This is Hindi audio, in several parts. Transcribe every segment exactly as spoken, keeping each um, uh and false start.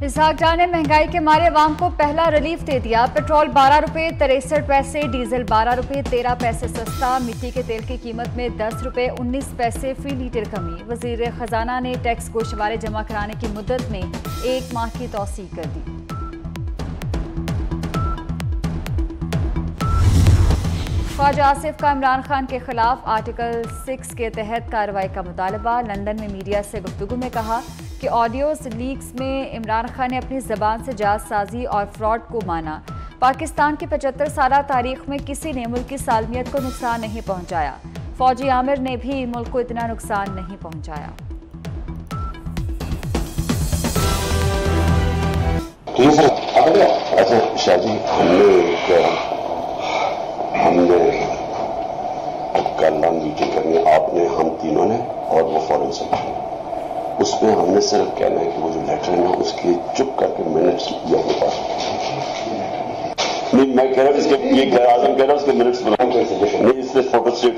इसहाक डार ने महंगाई के मारे अवाम को पहला रिलीफ दे दिया। पेट्रोल बारह रुपए तिरसठ पैसे, डीजल बारह रुपए तेरह पैसे सस्ता, मिट्टी के तेल की कीमत में दस रुपए उन्नीस पैसे फी लीटर कमी। वजीर खजाना ने टैक्स गोशवारे जमा कराने की मुद्दत में एक माह की तौसीक कर दी। ख्वाजा आसिफ का इमरान खान के खिलाफ आर्टिकल सिक्स के तहत कार्रवाई का मुतालबा। लंदन में मीडिया से गुफ्तगू में कहा कि ऑडियोज लीक्स में इमरान खान ने अपनी जबान से जालसाजी और फ्रॉड को माना। पाकिस्तान की पचहत्तर साल तारीख में किसी ने मुल्क की सालमियत को नुकसान नहीं पहुंचाया। फौजी आमिर ने भी मुल्क को इतना नुकसान नहीं पहुंचाया। अच्छा शादी हमने हमने कल मीटिंग करनी आपने हम तीनों ने और वो फॉरेन सेक्रेटरी, उसमें हमने सिर्फ कहना है कि वो जो लेटर है ना उसकी चुप करके मिनट्स ये अपने पास नहीं। मैं कह रहा हूँ इसके ये गैर आजम कह रहा हूँ उसके मिनट्स बनाऊंगा नहीं, इससे फोटो स्टेट।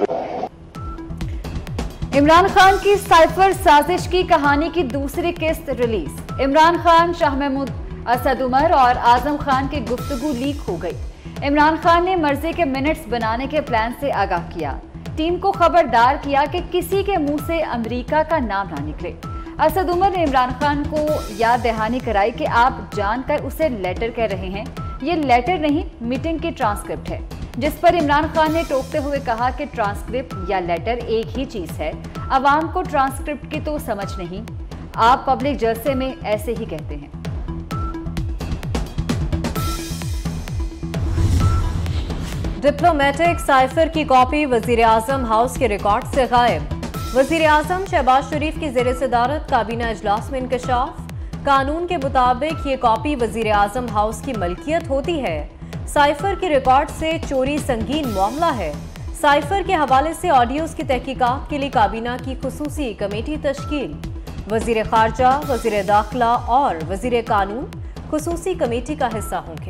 इमरान खान की साइफर साजिश की कहानी की दूसरी किस्त रिलीज। इमरान खान, शाह महमूद, असद उमर और आजम खान की गुफ्तगू लीक हो गई। इमरान खान ने मर्जी के मिनट्स बनाने के प्लान से आगाह किया। टीम को खबरदार किया कि किसी के मुंह से अमेरिका का नाम ना निकले। असद उमर ने इमरान खान को याद दहानी कराई कि आप जानकर उसे लेटर कह रहे हैं, ये लेटर नहीं मीटिंग की ट्रांसक्रिप्ट है। जिस पर इमरान खान ने टोकते हुए कहा कि ट्रांसक्रिप्ट या लेटर एक ही चीज है, अवाम को ट्रांसक्रिप्ट की तो समझ नहीं, आप पब्लिक जलसे में ऐसे ही कहते हैं। डिप्लोमेटिक साइफर की कॉपी वजीर आजम हाउस के रिकॉर्ड से गायब। वजीर आजम शहबाज शरीफ की ज़ेर सदारत काबीना इजलास में इंकशाफ। कानून के मुताबिक ये कॉपी वजीर आजम हाउस की मलकियत होती है। साइफर के रिकॉर्ड से चोरी संगीन मामला है। साइफर के हवाले से ऑडियोज की तहकीकात के लिए काबीना की खुसूसी कमेटी तश्कील। वजीर खारजा, वजीर दाखिला और वजीर कानून खुसूसी कमेटी का हिस्सा होंगे।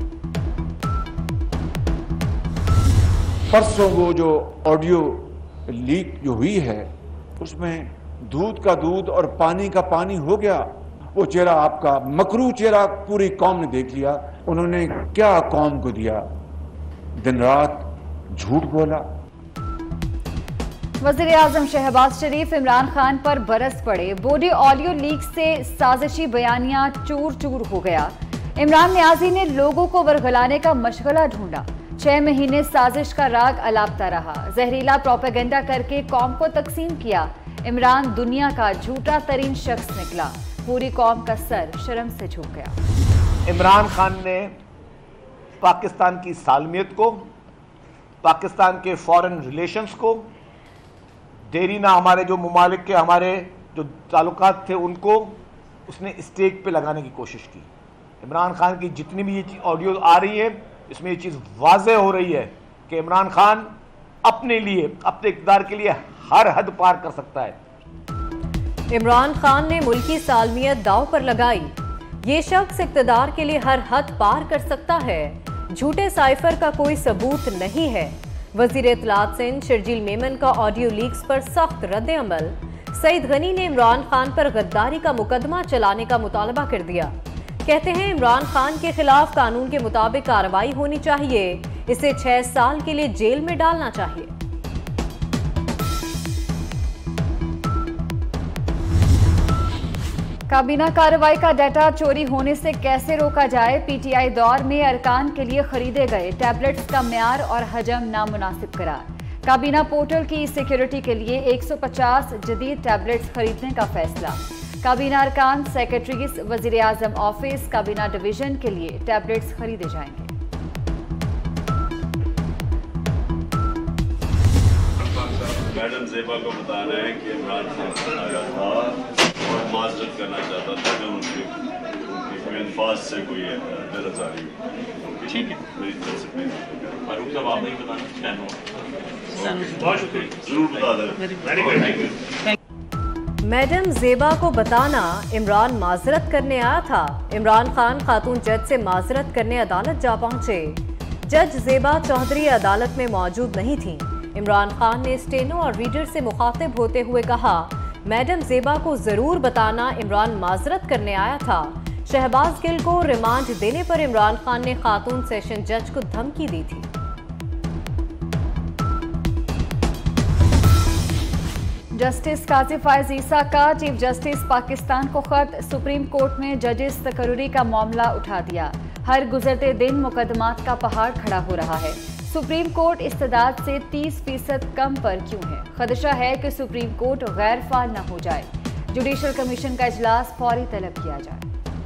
परसों वो जो ऑडियो लीक जो हुई है उसमें दूध का दूध और पानी का पानी हो गया। वो चेहरा आपका मकरू चेहरा पूरी कौम ने देख लिया। उन्होंने क्या कौम को दिया, दिन रात झूठ बोला। वज़ीर आज़म शहबाज शरीफ इमरान खान पर बरस पड़े। बॉडी ऑडियो लीक से साजिशी बयानिया चूर चूर हो गया। इमरान न्याजी ने लोगों को वरगलाने का मशगला ढूंढा। छह महीने साजिश का राग अलापता रहा। जहरीला प्रोपेगेंडा करके कौम को तकसीम किया। इमरान दुनिया का झूठा तरीन शख्स निकला। पूरी कौम का सर शर्म से झुक गया। इमरान खान ने पाकिस्तान की सालमियत को, पाकिस्तान के फॉरेन रिलेशंस को, देरीना हमारे जो ममालिक के हमारे जो ताल्लुकात थे उनको उसने स्टेज पे लगाने की कोशिश की। इमरान खान की जितनी भी ये ऑडियो आ रही है इसमें ये चीज़ वाज़ेह हो रही है कि इमरान खान अपने लिए, अपने इक़्तिदार के लिए हर हद पार कर सकता है। इमरान खान ने मुल्की सालमियत दांव पर लगाई। ये शख्स इक़्तिदार के लिए हर हद पार कर सकता है। झूठे साइफर का कोई सबूत नहीं है। वज़ीर इत्तलात सिंध शर्जील मेमन का ऑडियो लीक्स पर सख्त रद्द अमल। सईद गनी ने इमरान खान पर गद्दारी का मुकदमा चलाने का मुतालबा कर दिया। कहते हैं इमरान खान के खिलाफ कानून के मुताबिक कार्रवाई होनी चाहिए। इसे छह साल के लिए जेल में डालना चाहिए। काबीना कार्रवाई का डाटा चोरी होने से कैसे रोका जाए। पीटीआई दौर में अरकान के लिए खरीदे गए टैबलेट्स का म्यार और हजम नामुनासिब करार। काबीना पोर्टल की सिक्योरिटी के लिए एक सौ पचास जदीद टैबलेट्स खरीदने का फैसला। काबीना अरकान, सेक्रेटरीज, वजीर आजम ऑफिस, काबीना डिवीजन के लिए टैबलेट्स खरीदे जाएंगे। मैडम ज़ेबा को बताना है कि इमरान खान आया था और माजरत करना चाहता था कि उनकी उनकी अल्फाज से कोई बेरज़ारी। ठीक है, मेरी तरफ से फारूक साहब आप नहीं बताना, बहुत शुक्रिया, जरूर बता दें। मैडम ज़ेबा को बताना इमरान माजरत करने आया था। इमरान खान खातून जज से माजरत करने अदालत जा पहुंचे। जज ज़ेबा चौधरी अदालत में मौजूद नहीं थी। इमरान खान ने स्टेनो और रीडर से मुखातिब होते हुए कहा, मैडम ज़ेबा को जरूर बताना इमरान माजरत करने आया था। शहबाज गिल को रिमांड देने पर इमरान खान ने खातून सेशन जज को धमकी दी थी। जस्टिस काजी फायज ईसा का चीफ जस्टिस पाकिस्तान को खत, सुप्रीम कोर्ट में जजेस तकर्री का मामला उठा दिया। हर गुजरते दिन मुकदमात का पहाड़ खड़ा हो रहा है। सुप्रीम कोर्ट इस्तेदाद से तीस फीसद कम पर क्यों है? खदशा है कि सुप्रीम कोर्ट गैर फाल न हो जाए। जुडिशल कमीशन का इजलास फौरी तलब किया जाए।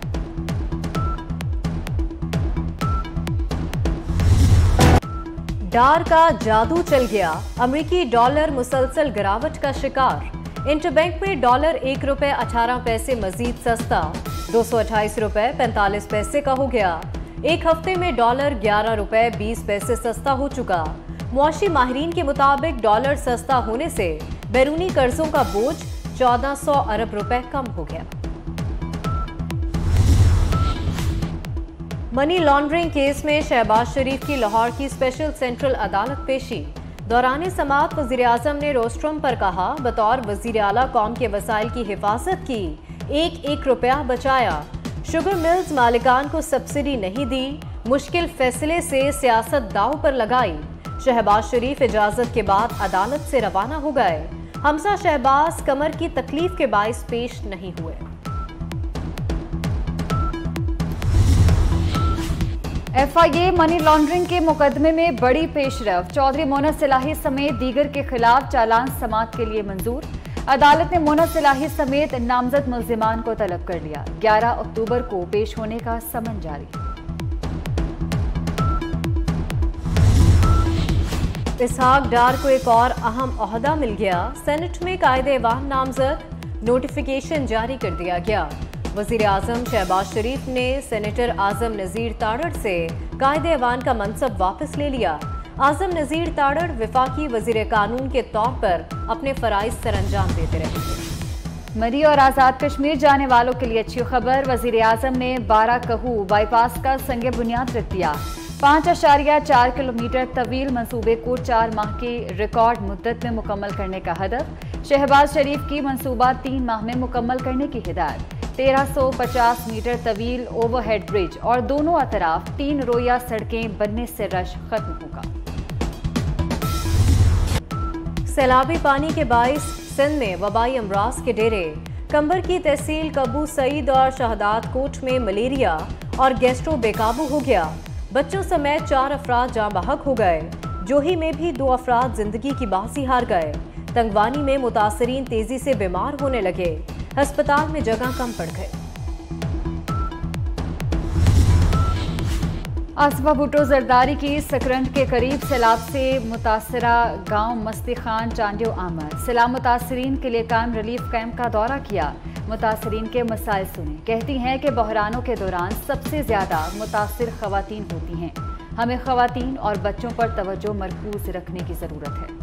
डार का जादू चल गया, अमेरिकी डॉलर मुसलसल गिरावट का शिकार। इंटरबैंक में डॉलर एक रुपए अठारह पैसे मजीद सस्ता, दो सौ अट्ठाईस रुपए पैंतालीस पैसे का हो गया। एक हफ्ते में डॉलर ग्यारह रुपए बीस पैसे सस्ता हो चुका। मुआशी माहिरीन के मुताबिक डॉलर सस्ता होने से बैरूनी कर्जों का बोझ चौदह सौ अरब रुपए कम हो गया। मनी लॉन्ड्रिंग केस में शहबाज शरीफ की लाहौर की स्पेशल सेंट्रल अदालत पेशी। दौरान समाअत वज़ीर आज़म ने रोस्ट्रम पर कहा, बतौर वज़ीर आला कौम के वसाइल की हिफाजत की, एक एक रुपया बचाया। शुगर मिल्स मालिकान को सब्सिडी नहीं दी, मुश्किल फैसले से सियासत दांव पर लगाई। शहबाज शरीफ इजाजत के बाद अदालत से रवाना हो गए। हमजा शहबाज कमर की तकलीफ के बाइस पेश नहीं हुए। F I A money laundering के मुकदमे में बड़ी पेशरफ। चौधरी मोहम्मद सलाही समेत दीगर के खिलाफ चालान समाअत के लिए मंजूर। अदालत ने मोहम्मद सलाही समेत नामजद मुल्जिमान को तलब कर लिया। ग्यारह अक्टूबर को पेश होने का समन जारी। इसहाक डार को एक और अहम ओहदा मिल गया। सेनेट में कायदे-ए-वान नामजद, नोटिफिकेशन जारी कर दिया गया। वज़ीर आज़म शहबाज शरीफ ने सेनेटर आज़म नज़ीर ताड़ड़ से कायदे-ए-वान का मनसब वापस ले लिया। आज़म नज़ीर ताड़ड़ वफाकी वज़ीर कानून के तौर पर अपने फ़राइज़ सरअंजाम देते रहेंगे। मरी और आज़ाद कश्मीर जाने वालों के लिए अच्छी खबर। वज़ीर आज़म ने बारह कहू बाईपास का संग बुनियाद रख दिया। पाँच अशारिया चार किलोमीटर तवील मंसूबे को चार माह की रिकॉर्ड मुद्दत में मुकम्मल करने का हदफ। शहबाज शरीफ की मंसूबा तीन माह में मुकम्मल करने की हिदायत। तेरह सौ पचास मीटर तवील ओवरहेड ब्रिज और दोनों अतराफ तीन रोया सड़कें बनने से रश खत्म होगा। सैलाबी पानी के बाइस सिंध में वबाई अमराज के डेरे। कंबर की तहसील कबू सईद और शहदाद कोट में मलेरिया और गैस्ट्रो बेकाबू हो गया। बच्चों समेत चार अफराद जाँ बहक हो गए। जोही में भी दो अफराद जिंदगी की बाजी हार गए। तंगवानी में मुतासरीन तेजी से बीमार होने लगे। अस्पताल में जगह कम पड़ गए। आसफा भुट्टो जरदारी की सकरंद के करीब सैलाब से मुतासरा गांव मस्ती खान चांडियो आमद। सैलाब मुतासरीन के लिए कायम रिलीफ कैंप का दौरा किया। मुतासरीन के मसाइल सुने। कहती हैं कि बहरानों के दौरान सबसे ज्यादा मुतासिर खवातीन होती हैं। हमें खवातीन और बच्चों पर तवज्जो मरकूज रखने की जरूरत है।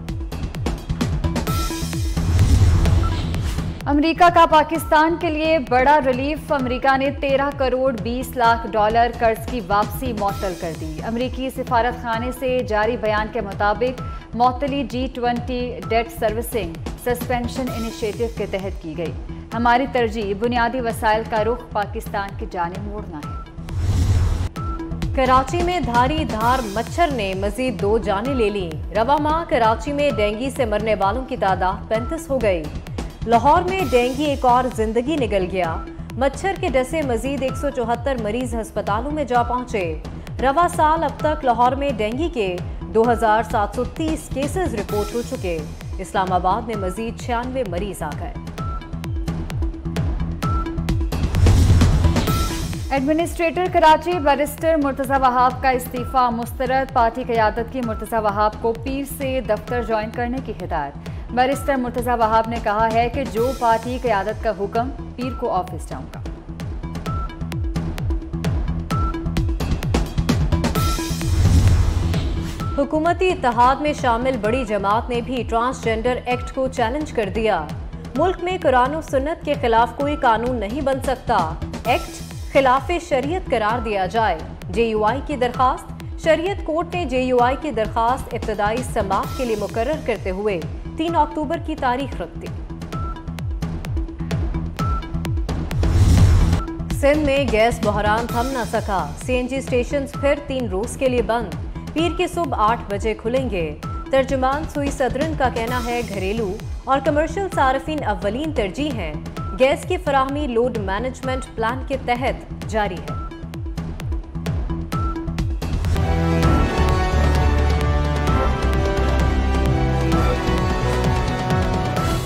अमेरिका का पाकिस्तान के लिए बड़ा रिलीफ। अमेरिका ने तेरह करोड़ बीस लाख डॉलर कर्ज की वापसी मअतल कर दी। अमेरिकी सिफारत खाने से जारी बयान के मुताबिक मअतली G twenty debt servicing suspension initiative के तहत की गई। हमारी तरजीह बुनियादी वसाइल का रुख पाकिस्तान की जानिब मोड़ना है। कराची में धारी धार मच्छर ने मजीद दो जानें ले ली। रवा माह कराची में डेंगू से मरने वालों की तादाद पैंतीस हो गई। लाहौर में डेंगू एक और जिंदगी निकल गया। मच्छर के डसे मजीद एक सौ चौहत्तर मरीज अस्पतालों में जा पहुंचे। रवा साल अब तक लाहौर में डेंगू के दो हजार सात सौ तीस केसेस रिपोर्ट हो चुके। इस्लामाबाद में मजीद छियानवे मरीज आ गए। एडमिनिस्ट्रेटर कराची बैरिस्टर मुर्तजा वहाब का इस्तीफा मुस्तरद। पार्टी क़यादत की मुर्तजा वहाब को पीर से दफ्तर ज्वाइन करने की हिदायत। बैरिस्टर मुर्तजा वहाब ने कहा है कि जो पार्टी क़यादत का हुक्म, पीर को ऑफिस जाऊंगा। हुकूमती इत्तेहाद में शामिल बड़ी जमात ने भी ट्रांसजेंडर एक्ट को चैलेंज कर दिया। मुल्क में कुरान और सुन्नत के खिलाफ कोई कानून नहीं बन सकता। एक्ट खिलाफे शरीयत करार दिया जाए। जे यू आई की दरखास्त। शरीयत कोर्ट ने जे यू आई की दरखास्त इब्तदाई समाअत के लिए मुकर्रर करते हुए तीन अक्टूबर की तारीख रख दी। सिंध में गैस बहरान थम न सका। सीएनजी स्टेशन फिर तीन रोज के लिए बंद। पीर की सुबह आठ बजे खुलेंगे। तर्जुमान सुई सदरन का कहना है घरेलू और कमर्शियल सार्फिन अव्वलीन तरजीह हैं। गैस की फराहमी लोड मैनेजमेंट प्लान के तहत जारी है।